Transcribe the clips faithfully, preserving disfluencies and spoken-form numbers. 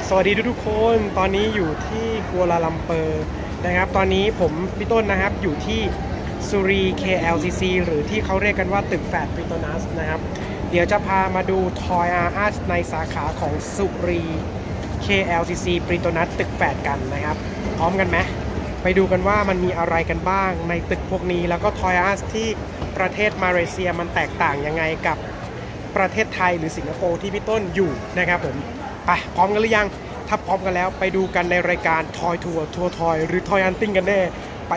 สวัสดีทุกๆคนตอนนี้อยู่ที่กัวลาลัมเปอร์นะครับตอนนี้ผมพี่ต้นนะครับอยู่ที่สุรี เค แอล ซี ซี หรือที่เขาเรียกกันว่าตึกแฝดปริโตนัสนะครับเดี๋ยวจะพามาดู Toys R Us ในสาขาของสุรี เค แอล ซี ซี ปริโตนัสตึกแฝดกันนะครับพร้อมกันไหมไปดูกันว่ามันมีอะไรกันบ้างในตึกพวกนี้แล้วก็ Toys R Us ที่ประเทศมาเลเซียมันแตกต่างยังไงกับประเทศไทยหรือสิงคโปร์ที่พี่ต้นอยู่นะครับผมไปพร้อมกันหรือยังถ้าพร้อมกันแล้วไปดูกันในรายการ Toy Tour ทัวร์ทอยหรือ Toy Hunting กันแน่ไป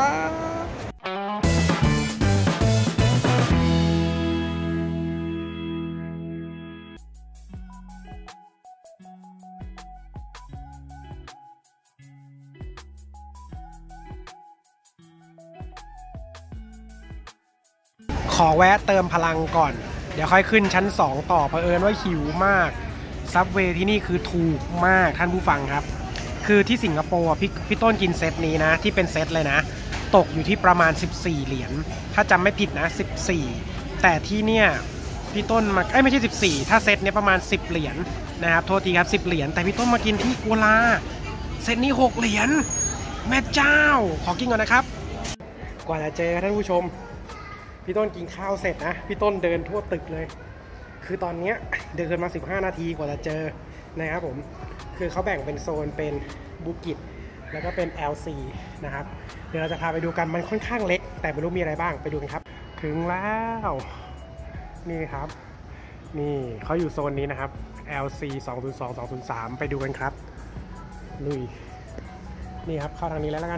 ครับขอแวะเติมพลังก่อนเดี๋ยวค่อยขึ้นชั้นสองต่อเผอิญว่าหิวมากซับเวย์ที่นี่คือถูกมากท่านผู้ฟังครับคือที่สิงคโปร์พี่พี่ต้นกินเซตนี้นะที่เป็นเซตเลยนะตกอยู่ที่ประมาณสิบสี่เหรียญถ้าจำไม่ผิดนะสิบสี่แต่ที่เนี่ยพี่ต้นมาเอ้ยไม่ใช่สิบสี่ถ้าเซตเนี้ยประมาณสิบเหรียญนะครับโทษทีครับสิบเหรียญแต่พี่ต้นมากินที่กัวลาเซตนี้หกเหรียญแม่เจ้าขอกินก่อนนะครับกว่าจะเจอท่านผู้ชมพี่ต้นกินข้าวเสร็จนะพี่ต้นเดินทั่วตึกเลยคือตอนนี้เดินมาสิบห้านาทีกว่าจะเจอนะครับผมคือเขาแบ่งเป็นโซนเป็นบุกิตแล้วก็เป็น แอล ซี นะครับเดี๋ยวเราจะพาไปดูกันมันค่อนข้างเล็กแต่ไม่รู้มีอะไรบ้างไปดูกันครับถึงแล้วนี่ครับนี่เขาอยู่โซนนี้นะครับ แอล ซี สองศูนย์สอง สองศูนย์สามไปดูกันครับลุยนี่ครับเข้าทางนี้แล้วแล้วกัน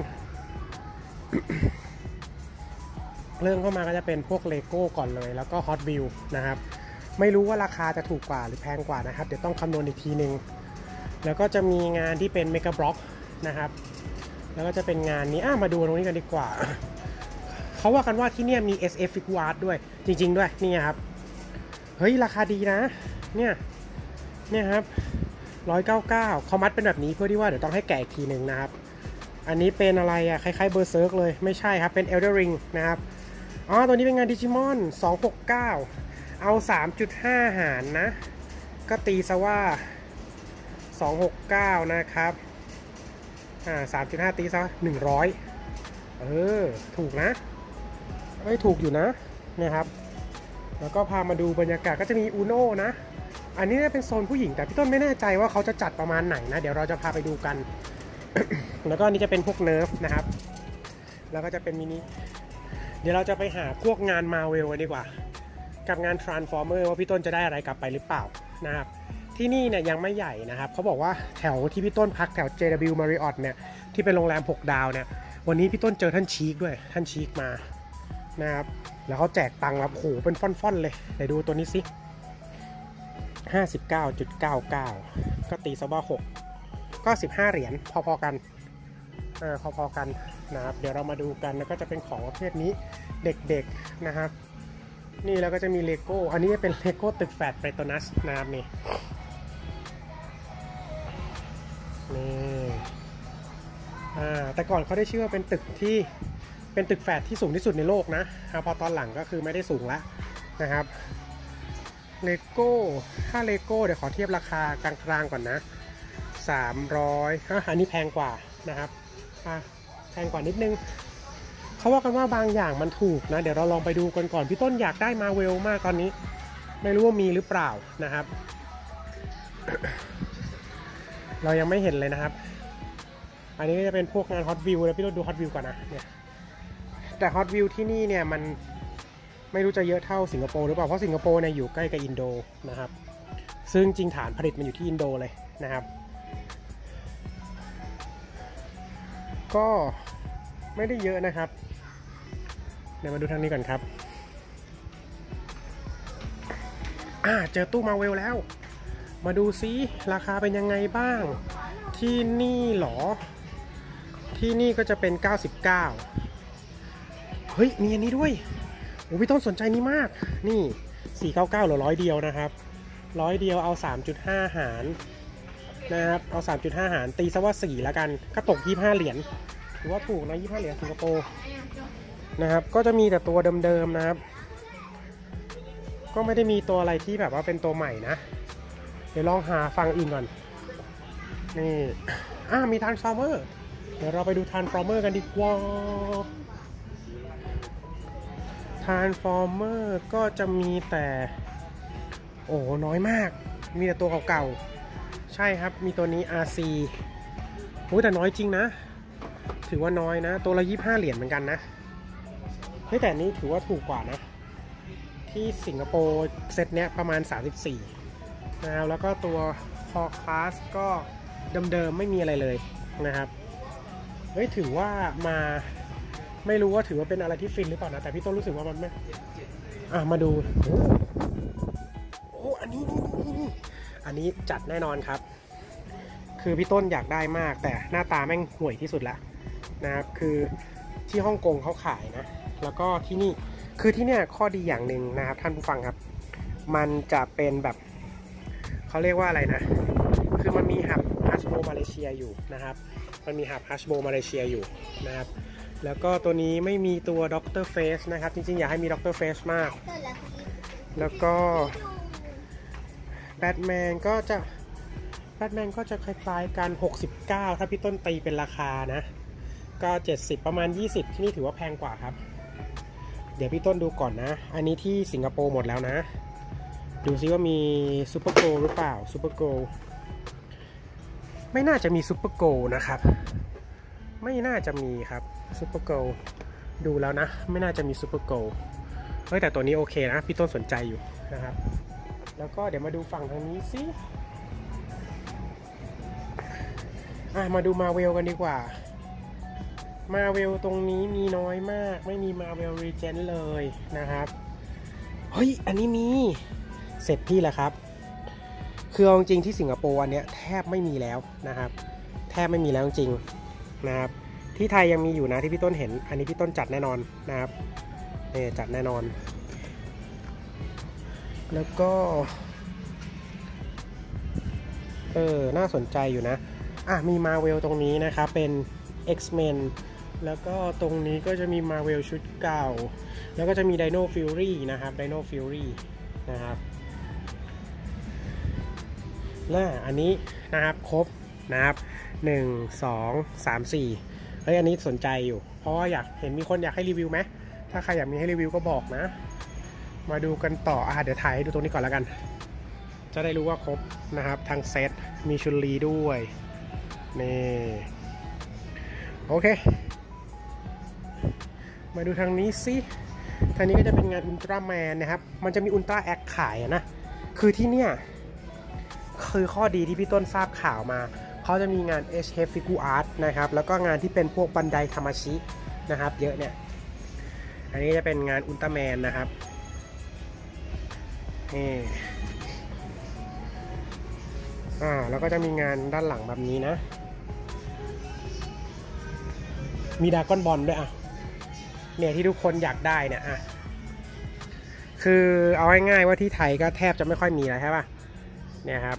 เริ่มเข้ามาก็จะเป็นพวกเลโก้ก่อนเลยแล้วก็ฮอตวิวนะครับไม่รู้ว่าราคาจะถูกกว่าหรือแพงกว่านะครับเดี๋ยวต้องคำนวณอีกทีนึงแล้วก็จะมีงานที่เป็นเมกะบล็อกนะครับแล้วก็จะเป็นงานนี้อ่ะมาดูตรงนี้กันดีกว่าเขาว่ากันว่าที่นี่มี เอส เอฟ Figure Art ด้วยจริงๆด้วยนี่ครับเฮ้ยราคาดีนะเนี่ยเนี่ยครับหนึ่งร้อยเก้าสิบเก้าเขามัดเป็นแบบนี้เพื่อที่ว่าเดี๋ยวต้องให้แกะอีกทีนึงนะครับอันนี้เป็นอะไรอะคล้ายๆเบอร์เซิร์กเลยไม่ใช่ครับเป็น Elden Ring นะครับอ๋อตัวนี้เป็นงานดิจิมอนสองหกเก้าเอา สามจุดห้า หารนะก็ตีซะว่าสองหกเก้านะครับอ่า สามจุดห้า ตีซะหนึ่งร้อยเออถูกนะเอ้ยถูกอยู่นะนะครับแล้วก็พามาดูบรรยากาศก็จะมีอูโน่นะอันนี้เป็นโซนผู้หญิงแต่พี่ต้นไม่แน่ใจว่าเขาจะจัดประมาณไหนนะเดี๋ยวเราจะพาไปดูกัน แล้วก็อันนี้จะเป็นพวกเนิร์ฟนะครับแล้วก็จะเป็นมินิเดี๋ยวเราจะไปหาพวกงานมาเวลกันดีกว่ากับงาน Transformer ว่าพี่ต้นจะได้อะไรกลับไปหรือเปล่านะครับที่นี่เนี่ยยังไม่ใหญ่นะครับเขาบอกว่าแถวที่พี่ต้นพักแถว เจ ดับเบิลยู Marriott เนี่ยที่เป็นโรงแรมหกดาวเนี่ยวันนี้พี่ต้นเจอท่านชีคด้วยท่านชีคมานะครับแล้วเขาแจกตังค์แบบโอ้โหเป็นฟ่อนๆเลยเดี๋ยวดูตัวนี้สิ ห้าสิบเก้าจุดเก้าเก้า ก็ตีซะว่าหกก็สิบห้าเหรียญพอๆกันเออพอๆกันนะครับเดี๋ยวเรามาดูกันแล้วก็จะเป็นของประเภทนี้เด็กๆนะครับนี่แล้วก็จะมีเลโก้อันนี้เป็นเลโก้ตึกแฝดเปรโตนัสนะครับนี่นี่อ่าแต่ก่อนเขาได้ชื่อว่าเป็นตึกที่เป็นตึกแฝดที่สูงที่สุดในโลกนะพอตอนหลังก็คือไม่ได้สูงแล้วนะครับเลโก้ถ้าเลโก้เดี๋ยวขอเทียบราคากลางๆก่อนนะสามร้อยอ่ะอันนี้แพงกว่านะครับอ่ะแพงกว่านิดนึงเขาว่ากันว่าบางอย่างมันถูกนะเดี๋ยวเราลองไปดูกันก่อนพี่ต้นอยากได้มาเวลมากตอนนี้ไม่รู้ว่ามีหรือเปล่านะครับ เรายังไม่เห็นเลยนะครับอันนี้ก็จะเป็นพวกงานฮอตวิวแล้วพี่ต้นดูฮอตวิวก่อนนะเนี่ยแต่ฮอตวิวที่นี่เนี่ยมันไม่รู้จะเยอะเท่าสิงคโปร์หรือเปล่าเพราะสิงคโปร์เนี่ยอยู่ใกล้กับอินโดนะครับซึ่งจริงฐานผลิตมันอยู่ที่อินโดเลยนะครับก็ไม่ได้เยอะนะครับเดี๋ยวมาดูทางนี้ก่อนครับอ่าเจอตู้มาเวลแล้วมาดูซิราคาเป็นยังไงบ้างที่นี่หรอที่นี่ก็จะเป็นเก้าสิบเก้าเฮ้ยมีอันนี้ด้วยโอ้พี่ต้นสนใจนี้มากนี่สี่ร้อยเก้าสิบเก้าหรือร้อยเดียวนะครับร้อยเดียวเอา สามจุดห้า หารนะครับเอา สามจุดห้า หารตีซะว่าสี่แล้วกันก็ตกยี่สิบห้าเหรียญถือว่าถูกนะยี่สิบห้าเหรียญสิงคโปร์นะครับก็จะมีแต่ตัวเดิมๆนะครับก็ไม่ได้มีตัวอะไรที่แบบว่าเป็นตัวใหม่นะเดี๋ยวลองหาฟังอื่นก่อนนี่อ่ามี Transformer เดี๋ยวเราไปดู Transformer กันดีกว่า Transformer ก็จะมีแต่โอ้น้อยมากมีแต่ตัวเก่าๆใช่ครับมีตัวนี้ อาร์ ซี โอ้แต่น้อยจริงนะถือว่าน้อยนะตัวละยี่สิบห้าเหรียญเหมือนกันนะเฮ้ยแต่นี้ถือว่าถูกกว่านะที่สิงคโปร์เซตเนี้ยประมาณสามสิบสี่นะครับแล้วก็ตัวคอคลาสก็เดิมๆไม่มีอะไรเลยนะครับเฮ้ยถือว่ามาไม่รู้ว่าถือว่าเป็นอะไรที่ฟินหรือเปล่านะแต่พี่ต้นรู้สึกว่ามันไม่อ่ะมาดูโอ้โอ้อันนี้นี่นี่อันนี้จัดแน่นอนครับคือพี่ต้นอยากได้มากแต่หน้าตาแม่งห่วยที่สุดละนะครับคือที่ฮ่องกงเขาขายนะแล้วก็ที่นี่คือที่เนี่ยข้อดีอย่างหนึ่งนะครับท่านผู้ฟังครับมันจะเป็นแบบเขาเรียกว่าอะไรนะคือมันมีหับฮัชโบมาเลเซียอยู่นะครับมันมีหับฮัชโบมาเลเซียอยู่นะครับแล้วก็ตัวนี้ไม่มีตัวด็อกเตอร์เฟสนะครับจริงๆอยากให้มีด็อกเตอร์เฟสมากแล้วก็แบทแมนก็จะแบทแมนก็จะคล้ายๆกันหกสิบเก้าถ้าพี่ต้นตีเป็นราคานะก็เจ็ดสิบประมาณยี่สิบที่นี่ถือว่าแพงกว่าครับเดี๋ยวพี่ต้นดูก่อนนะอันนี้ที่สิงคโปร์หมดแล้วนะดูซิว่ามีซูเปอร์โกลหรือเปล่าซูเปอร์โกลไม่น่าจะมีซูเปอร์โกลนะครับไม่น่าจะมีครับซูเปอร์โกลดูแล้วนะไม่น่าจะมีซูเปอร์โกลเฮ้ยแต่ตัวนี้โอเคนะพี่ต้นสนใจอยู่นะครับแล้วก็เดี๋ยวมาดูฝั่งทางนี้สิอ่ะมาดูมาเวลกันดีกว่ามาเวลตรงนี้มีน้อยมากไม่มีมาเวลรีเจนเลยนะครับเฮ้ยอันนี้มีเสร็จพี่แหละครับคือเอาจริงที่สิงคโปร์อันเนี้ยแทบไม่มีแล้วนะครับแทบไม่มีแล้วจริงนะครับที่ไทยยังมีอยู่นะที่พี่ต้นเห็นอันนี้พี่ต้นจัดแน่นอนนะครับเนี่ยจัดแน่นอนแล้วก็เออน่าสนใจอยู่นะอ่ะมีมาเวลตรงนี้นะครับเป็น X-Men แล้วก็ตรงนี้ก็จะมีมาเวลชุดเก่าแล้วก็จะมี Dino Fury นะครับ Dino Fury นะครับและอันนี้นะครับครบนะครับหนึ่ง สอง สาม สี่เฮ้ยอันนี้สนใจอยู่เพราะว่าอยากเห็นมีคนอยากให้รีวิวไหมถ้าใครอยากมีให้รีวิวก็บอกนะมาดูกันต่ออ่ะเดี๋ยวถ่ายให้ดูตรงนี้ก่อนแล้วกันจะได้รู้ว่าครบนะครับทางเซตมีชุนลีด้วยนี่โอเคมาดูทางนี้สิทางนี้ก็จะเป็นงานอุลตร้าแมนนะครับมันจะมีอุลตร้าแอคขายนะคือที่เนี่ยคือข้อดีที่พี่ต้นทราบข่าวมาเขาจะมีงาน เอช เอฟ Figure Art นะครับแล้วก็งานที่เป็นพวกบันไดทามาชินะครับเยอะเนี่ยอันนี้จะเป็นงานอุลตร้าแมนนะครับนี่อ่าแล้วก็จะมีงานด้านหลังแบบนี้นะมีดราก้อนบอลด้วยอ่ะเนี่ยที่ทุกคนอยากได้เนี่ยอ่ะคือเอาง่ายๆว่าที่ไทยก็แทบจะไม่ค่อยมีแล้วใช่ป่ะเนี่ยครับ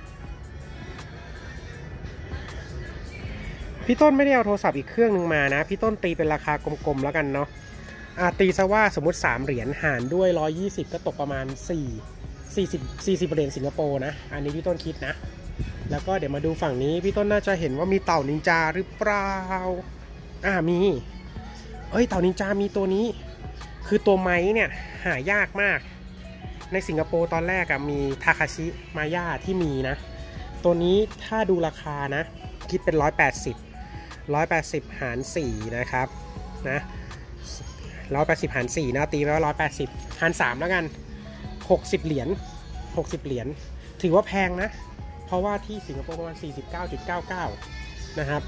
พี่ต้นไม่ได้เอาโทรศัพท์อีกเครื่องนึงมานะพี่ต้นตีเป็นราคากลมๆแล้วกันเนาะอ่ะตีซะว่าสมมติสามเหรียญหารด้วยหนึ่งร้อยยี่สิบก็ตกประมาณสี่สี่สิบ สี่สิบเหรียญสิงคโปร์นะอันนี้พี่ต้นคิดนะแล้วก็เดี๋ยวมาดูฝั่งนี้พี่ต้นน่าจะเห็นว่ามีเต่านินจาหรือเปล่าอ่ามีเอ้ยเต่านินจามีตัวนี้คือตัวไม้เนี่ยหายากมากในสิงคโปร์ตอนแรกอะมีทาคาชิมาย่าที่มีนะตัวนี้ถ้าดูราคานะคิดเป็นหนึ่งร้อยแปดสิบ หนึ่งร้อยแปดสิบหารสี่นะครับนะหนึ่งร้อยแปดสิบหารสี่นะตีไปว่าหนึ่งร้อยแปดสิบหารสามแล้วกันหกสิบเหรียญหกสิบเหรียญถือว่าแพงนะเพราะว่าที่สิงคโปร์ประมาณ สี่สิบเก้าจุดเก้าเก้า นะครับ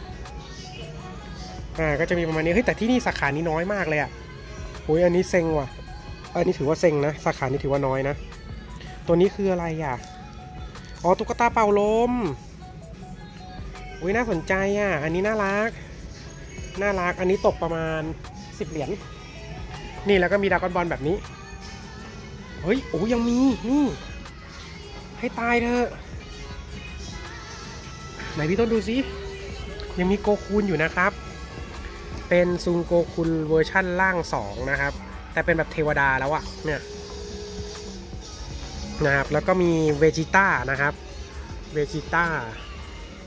อ่าก็จะมีประมาณนี้เฮ้ยแต่ที่นี่สาขานี้น้อยมากเลยอ่ะโอ้ยอันนี้เซ็งว่ะอันนี้ถือว่าเซ็งนะสาขานี้ถือว่าน้อยนะตัวนี้คืออะไรอ่ะอ๋อตุ๊กตาเป่าลมอุ้ยน่าสนใจอ่ะอันนี้น่ารักน่ารักอันนี้ตกประมาณสิบเหรียญนี่แล้วก็มีดราก้อนบอลแบบนี้เฮ้ยโอ้ยังมีนี่ให้ตายเถอะไหนพี่ต้นดูสิยังมีโกคูนอยู่นะครับเป็นซุงโกคุนเวอร์ชั่นล่างสองนะครับแต่เป็นแบบเทวดาแล้วอะเนี่ยนะครับแล้วก็มีเวจิต้านะครับเวจิต้า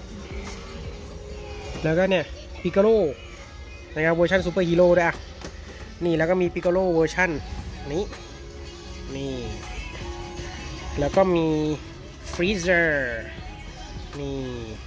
แล้วก็เนี่ยปิกาโลนะครับเวอร์ชันซูเปอร์ฮีโร่ด้วยอ่ะนี่แล้วก็มีปิกาโลเวอร์ชันนี้นี่แล้วก็มีฟรีเซอร์นี่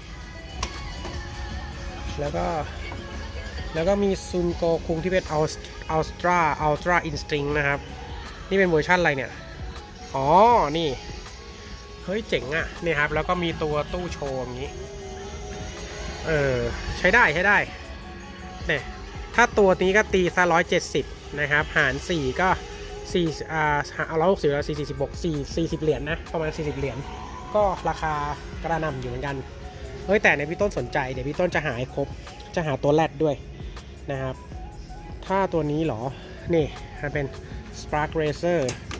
แล้วก็แล้วก็มีซุนโกคุงที่เป็นอัลอัลตร้าอัลตร้าอินสติ้งนะครับนี่เป็นเวอร์ชันอะไรเนี่ยอ๋อนี่เฮ้ยเจ๋งอ่ะนี่ครับแล้วก็มีตัวตู้โชว์อย่างนี้เออใช้ได้ใช้ได้เนี่ยถ้าตัวนี้ก็ตีซะร้อยเจ็ดสิบนะครับหารสี่ก็สี่อ่าเอาร้อยหกสิบแล้วสี่สี่สิบหกสี่สี่สิบเหรียญนะประมาณสี่สิบเหรียญก็ราคากระนำอยู่เหมือนกันเฮ้ยแต่ในพี่ต้นสนใจเดี๋ยวพี่ต้นจะหาให้ครบจะหาตัวแรดด้วยนะครับถ้าตัวนี้หรอนี่มันเป็น Spark Racer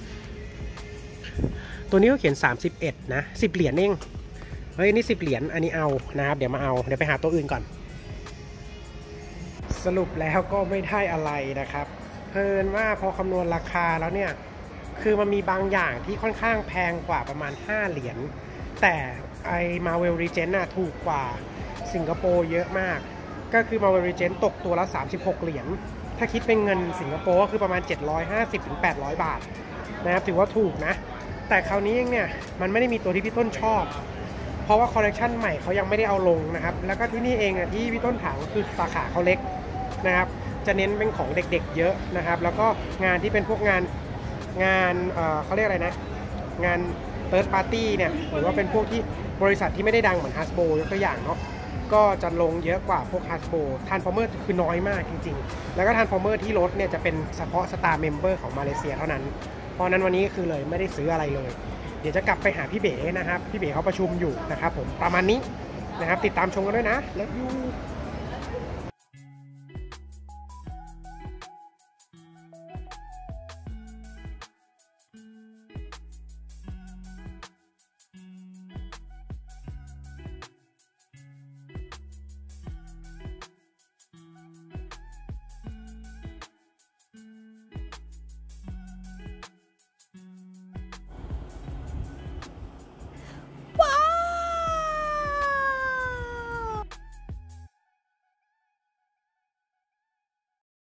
ตัวนี้ก็เขียนสามสิบเอ็ดนะสิบเหรียญเองเฮ้ยนี่สิบเหรียญอันนี้เอานะครับเดี๋ยวมาเอาเดี๋ยวไปหาตัวอื่นก่อนสรุปแล้วก็ไม่ได้อะไรนะครับเพลินว่าพอคำนวณราคาแล้วเนี่ยคือมันมีบางอย่างที่ค่อนข้างแพงกว่าประมาณห้าเหรียญแต่ไอ้ Marvel Legends น่ะถูกกว่าสิงคโปร์เยอะมากก็คือ Marvel Legends ตกตัวละสามสิบหกเหรียญถ้าคิดเป็นเงินสิงคโปร์ก็คือประมาณเจ็ดร้อยห้าสิบถึงแปดร้อยบาทนะครับถือว่าถูกนะแต่คราวนี้เองเนี่ยมันไม่ได้มีตัวที่พี่ต้นชอบเพราะว่าคอลเลคชันใหม่เขายังไม่ได้เอาลงนะครับแล้วก็ที่นี่เองอ่ะที่พี่ต้นถามคือสาขาเขาเล็กนะครับจะเน้นเป็นของเด็กๆเยอะนะครับแล้วก็งานที่เป็นพวกงานงานเอ่อเขาเรียกอะไรนะงานเติร์ดปาร์ตี้เนี่ยหรือว่าเป็นพวกที่บริษัทที่ไม่ได้ดังเหมือนฮัสโบยกตัวอย่างเนาะก็จะลงเยอะกว่าพวกฮัสโบทานฟอร์เมอร์คือน้อยมากจริงๆแล้วก็ทานฟอร์เมอร์ที่รถเนี่ยจะเป็นเฉพาะสตาร์เมมเบอร์ของมาเลเซียเท่านั้นเพราะนั้นวันนี้คือเลยไม่ได้ซื้ออะไรเลยเดี๋ยวจะกลับไปหาพี่เบ๋นะครับพี่เบ๋เขาประชุมอยู่นะครับผมประมาณนี้นะครับติดตามชมกันด้วยนะ Love you